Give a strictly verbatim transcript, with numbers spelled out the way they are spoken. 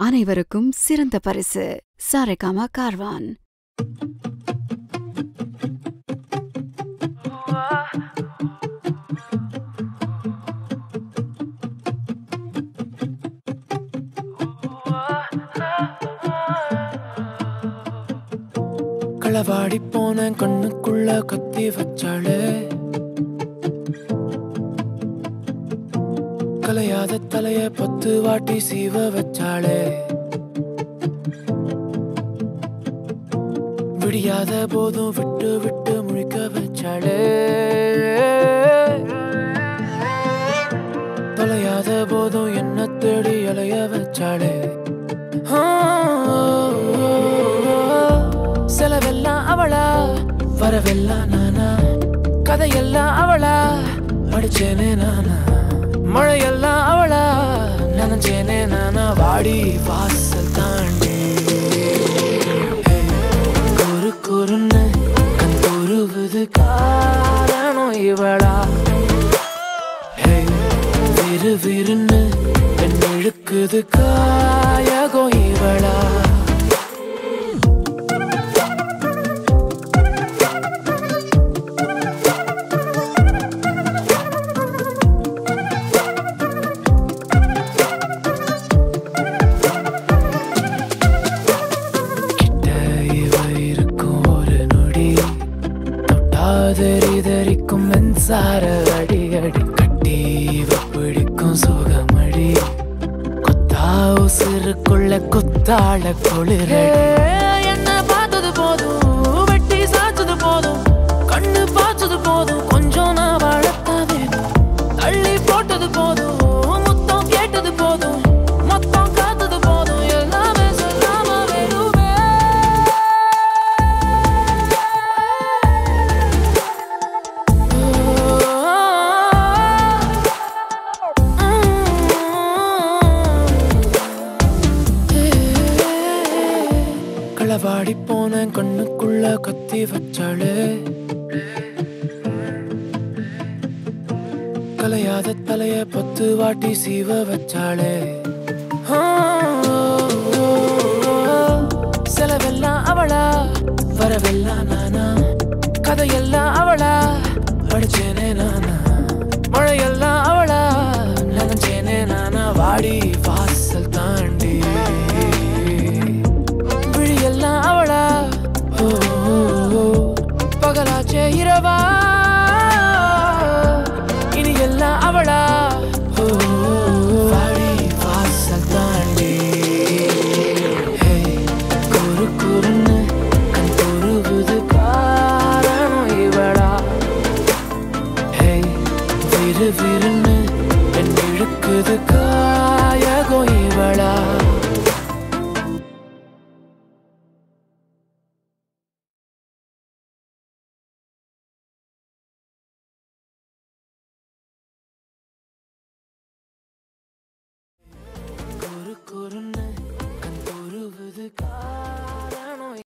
அனைவருக்கும் சிறந்த பரிசு சாரேகாமா கார்வான். களவாடி போன கண்ணுக்குள்ள கத்தி வச்சாளே, கலையாத தலைய பத்து வாட்டி சீவ வச்சாளே, விடியாத போதும் விட்டு விட்டு முழிக்க வச்சாளே, தொலையாத போதும் என்ன தேடி அலைய வச்சாளே. செலவெல்லாம் அவளா, வரவெல்லாம் நானா, கதையெல்லாம் அவளா, படிச்சேனே நானா, மழையெல்லாம் அவளா, நனைச்சேனே நானா, வாடி வாசல் தாண்டி குறு குறுன்னு கண் குருவுது காரணம் இவளா, விறு விறுன்னு என் இழுக்குது காயகம் இவளா. தெரிதறிக்கும் மின்சார அடி அடி கட்டி பிடிக்கும் சுகமடி, கொத்தா உசுருக்குள்ள கொத்தாள குளிர. என்ன பார்த்தது போதும், வெட்டி சாச்சது போதும், கண்ணு பாய்ச்சது போதும், கொஞ்சம் நான் வாழத்தா வேணும், தள்ளி போட்டது போதும், முத்தம் கேட்டது போதும், மொத்தம் காத்தது போதும், எல்லாமே சொல்லாம வேணுமே. களவாடி போன கண்ணுக்குள்ள கத்தி வச்சாளே, கலையாத தலைய பத்து வாட்டி சீவ வச்சாளே, செலவெல்லாம் அவளா, வரவெல்லாம் நானா, கதையெல்லாம் அவளா, படிச்சேனே நானா, மழையெல்லாம் அவளா, நனைச்சேனே நானா, வாடி வாசல் தாண்டி விழியெல்லாம் அவளா, பகலாச்சே இரவா, இனி எல்லாம் அவளா, வாடி வாசல் தாண்டி குறு குறுன்னு கண் குருவுது காரணம் இவளா, விறு விறுன்னு என் இழுக்குது.